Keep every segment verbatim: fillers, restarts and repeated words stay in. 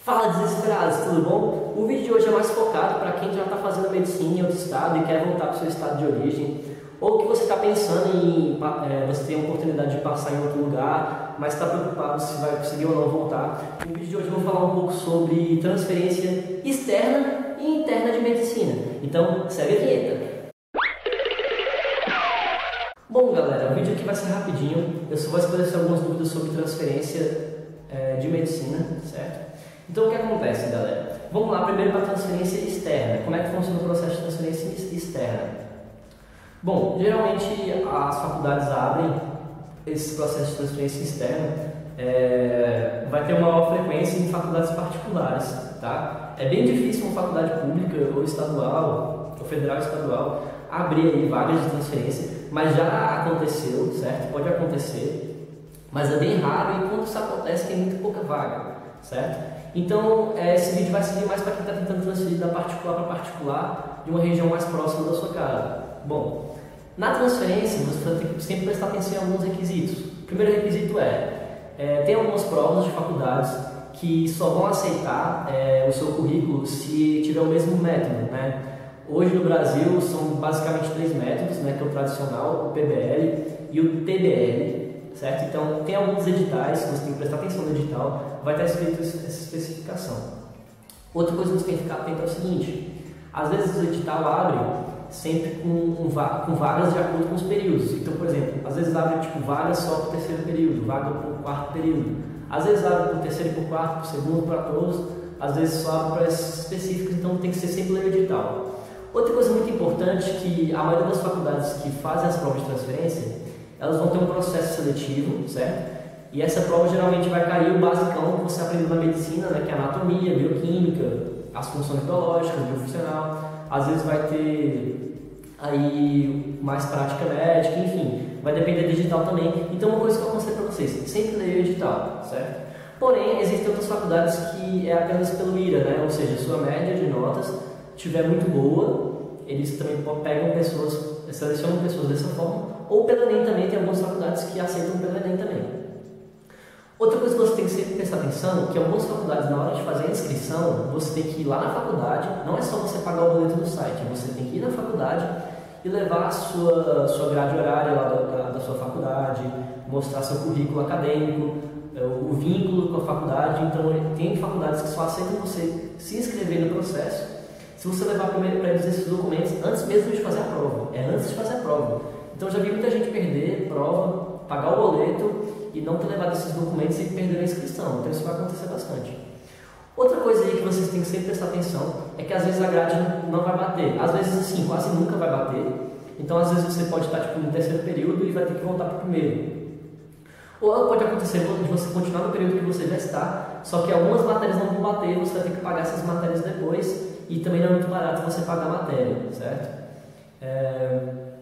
Fala, desesperados, tudo bom? O vídeo de hoje é mais focado para quem já está fazendo medicina em outro estado e quer voltar para o seu estado de origem, ou que você está pensando em é, você ter a oportunidade de passar em outro lugar, mas está preocupado se vai conseguir ou não voltar. No vídeo de hoje eu vou falar um pouco sobre transferência externa e interna de medicina. Então, segue a vinheta. Bom, galera, o vídeo aqui vai ser rapidinho. Eu só vou esclarecer algumas dúvidas sobre transferência é, de medicina, certo? Então, o que acontece, galera? Vamos lá primeiro para a transferência externa. Como é que funciona o processo de transferência externa? Bom, geralmente as faculdades abrem esse processo de transferência externa, é, vai ter uma maior frequência em faculdades particulares, tá? É bem difícil uma faculdade pública ou estadual, ou federal ou estadual, abrir aí vagas de transferência, mas já aconteceu, certo? Pode acontecer, mas é bem raro e quando isso acontece tem muito pouca vaga, certo? Então, esse vídeo vai servir mais para quem está tentando transferir da particular para particular de uma região mais próxima da sua casa. Bom, na transferência você tem que sempre prestar atenção em alguns requisitos. O primeiro requisito é, é tem algumas provas de faculdades que só vão aceitar é, o seu currículo se tiver o mesmo método, né? Hoje no Brasil são basicamente três métodos, né, que é o tradicional, o P B L e o T B L. Certo? Então, tem alguns editais, você tem que prestar atenção no edital, vai estar escrito essa especificação. Outra coisa que você tem que ficar atento é o seguinte, às vezes o edital abre sempre com, um, com vagas de acordo com os períodos. Então, por exemplo, às vezes abre tipo, vaga só para o terceiro período, vaga para o quarto período. Às vezes abre para o terceiro e para o quarto, para o segundo, para todos, às vezes só abre para esses específicos, então tem que ser sempre ler o edital. Outra coisa muito importante é que a maioria das faculdades que fazem as provas de transferência, elas vão ter um processo seletivo, certo? E essa prova geralmente vai cair o basicão que você aprendeu na medicina, né? Que é anatomia, bioquímica, as funções biológicas, biofuncional. Às vezes vai ter aí mais prática médica, enfim, vai depender do edital também. Então, uma coisa que eu aconselho para vocês, sempre leia o edital, certo? Porém, existem outras faculdades que é apenas pelo I R A, né? Ou seja, sua média de notas estiver muito boa, eles também pegam pessoas, selecionam pessoas dessa forma, ou pelo Enem também, tem algumas faculdades que aceitam pelo Enem também. Outra coisa que você tem que sempre prestar atenção, que algumas faculdades, na hora de fazer a inscrição, você tem que ir lá na faculdade, não é só você pagar o boleto no site, você tem que ir na faculdade e levar a sua, sua grade horária lá da, da, da sua faculdade, mostrar seu currículo acadêmico, o vínculo com a faculdade. Então, tem faculdades que só aceitam você se inscrever no processo se você levar primeiro para eles esses documentos antes mesmo de fazer a prova, é antes de fazer a prova. Então, já vi muita gente perder prova, pagar o boleto e não ter levado esses documentos e perder a inscrição. Então, isso vai acontecer bastante. Outra coisa aí que vocês têm que sempre prestar atenção é que às vezes a grade não vai bater. Às vezes, assim, quase nunca vai bater. Então, às vezes você pode estar tipo, no terceiro período e vai ter que voltar para o primeiro. Ou pode acontecer de você continuar no período que você já está, só que algumas matérias não vão bater, você vai ter que pagar essas matérias depois e também não é muito barato você pagar a matéria, certo? É...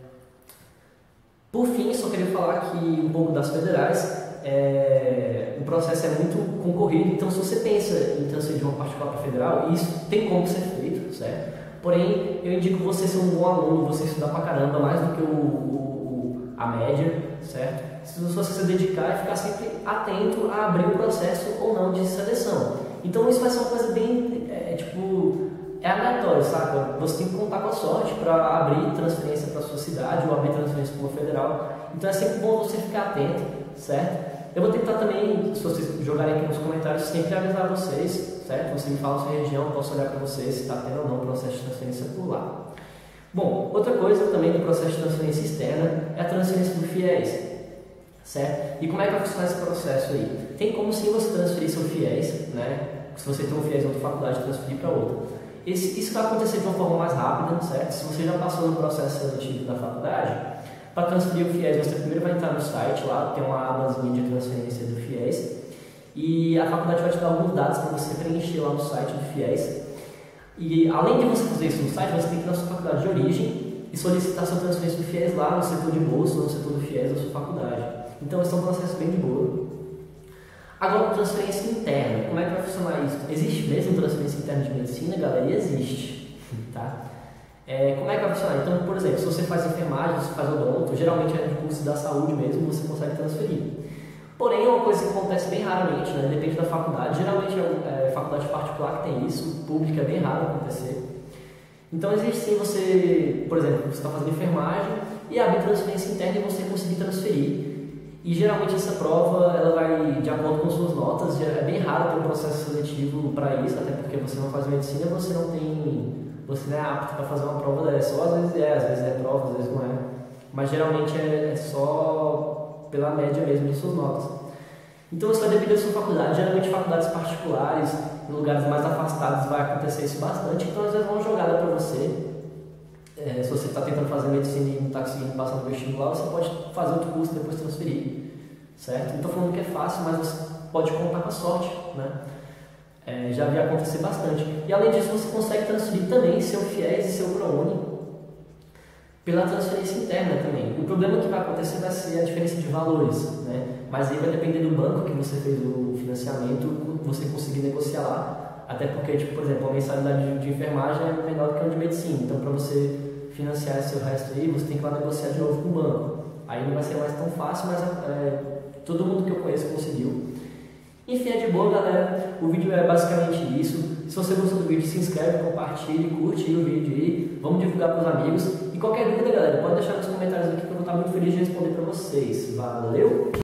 Por fim, só queria falar aqui um pouco das federais. É... O processo é muito concorrido, então se você pensa em transferir de uma particular para federal, isso tem como ser feito, certo? Porém, eu indico você ser um bom aluno, você estudar pra caramba, mais do que o, o, a média, certo? Se você se dedicar e ficar sempre atento a abrir o processo ou não de seleção. Então isso vai ser uma coisa bem, é, tipo, é aleatório, saca? Você tem que contar com a sorte para abrir transferência para sua cidade ou abrir transferência para uma federal. Então é sempre bom você ficar atento, certo? Eu vou tentar também, se vocês jogarem aqui nos comentários, sempre avisar vocês, certo? Você me fala a sua região, eu posso olhar para vocês se está tendo ou não o processo de transferência por lá. Bom, outra coisa também do processo de transferência externa é a transferência do FIES, certo? E como é que vai funcionar esse processo aí? Tem como sim você transferir seu FIES, né? Se você tem um FIES em outra faculdade, transferir para outra. Esse, isso vai acontecer de uma forma mais rápida, certo? Se você já passou no processo seletivo da faculdade, para transferir o FIES, você primeiro vai entrar no site, lá tem uma abazinha de transferência do FIES, e a faculdade vai te dar alguns dados para você preencher lá no site do FIES. E além de você fazer isso no site, você tem que ir na sua faculdade de origem e solicitar sua transferência do FIES lá no setor de bolsa ou no setor do FIES da sua faculdade. Então, esse é um processo bem de boa. Agora, transferência interna. Como é que vai funcionar isso? Existe mesmo transferência interna de medicina, galera? E existe, tá? É, como é que vai funcionar? Então, por exemplo, se você faz enfermagem, se você faz odonto, geralmente é no curso da saúde mesmo, você consegue transferir. Porém, é uma coisa que acontece bem raramente, né? Depende da faculdade. Geralmente é, é faculdade particular que tem isso, pública é bem raro acontecer. Então existe sim você, por exemplo, você está fazendo enfermagem e abrir transferência interna e você conseguir transferir. E geralmente essa prova ela vai de acordo com suas notas, é bem raro ter um processo seletivo para isso, até porque você não faz medicina, você não tem, você não é apto para fazer uma prova dessa. Ou às vezes é, às vezes é prova, às vezes não é. Mas geralmente é, é só pela média mesmo de suas notas. Então isso vai depender da sua faculdade. Geralmente faculdades particulares, em lugares mais afastados, vai acontecer isso bastante. Então às vezes é uma jogada para você. É, se você está tentando fazer medicina e não está conseguindo passar no vestibular, você pode fazer outro curso e depois transferir, certo? Não estou falando que é fácil, mas você pode contar com a sorte, né? É, já vi acontecer bastante. E além disso, você consegue transferir também seu FIES e seu ProUni pela transferência interna também. O problema que vai acontecer vai ser a diferença de valores, né? Mas aí vai depender do banco que você fez o financiamento, você conseguir negociar lá. Até porque, tipo, por exemplo, a mensalidade de, de enfermagem é menor do que a de medicina. Então, para você financiar esse resto aí, você tem que ir lá negociar de novo com o banco. Aí não vai ser mais tão fácil, mas é, todo mundo que eu conheço conseguiu. Enfim, é de boa, galera. O vídeo é basicamente isso. Se você gostou do vídeo, se inscreve, compartilhe, curte aí o vídeo aí. Vamos divulgar para os amigos. E qualquer dúvida, galera, pode deixar nos comentários aqui que eu vou estar muito feliz de responder para vocês. Valeu!